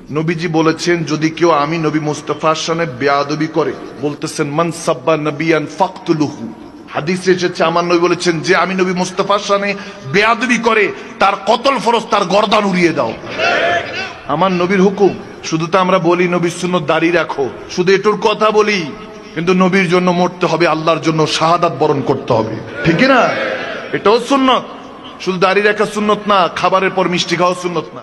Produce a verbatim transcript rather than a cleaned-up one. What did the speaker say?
নবীজি বলেছেন যদি কেউ আমি নবী মুস্তাফার সামনে বেয়াদবি করে, বলতেছেন মান সাব্বা নবিয়ান ফাকতুলুহু। হাদিসে এসেছে আমার নবী বলেছেন যে আমি নবী মুস্তাফার সামনে বেয়াদবি করে তার কতল ফরজ, তার গর্দান উড়িয়ে দাও। আমার নবীর হুকুম। শুধু তো আমরা বলি নবীর সুন্নাত দাঁড়িয়ে রাখো, শুধু এটুর কথা বলি, কিন্তু নবীর জন্য মরতে হবে, আল্লাহর জন্য শাহাদাত বরণ করতে হবে, ঠিক না? এটাও সুন্নত। শুধু দাঁড়িয়ে রাখা সুন্নত না, খাবারের পর মিষ্টি খাওয়া সুন্নত না।